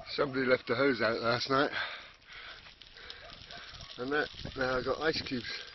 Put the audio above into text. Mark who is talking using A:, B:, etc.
A: Somebody left the hose out last night, and that now I've got ice cubes.